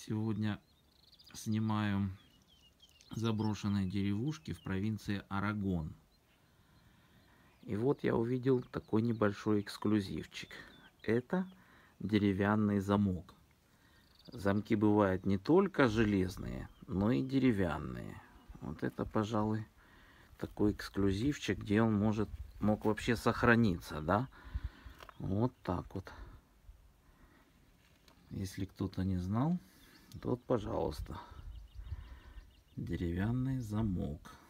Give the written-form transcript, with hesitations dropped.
Сегодня снимаю заброшенные деревушки в провинции Арагон. И вот я увидел такой небольшой эксклюзивчик. Это деревянный замок. Замки бывают не только железные, но и деревянные. Вот это, пожалуй, такой эксклюзивчик, где он мог вообще сохраниться, да? Вот так вот. Если кто-то не знал, то вот, пожалуйста, деревянный замок.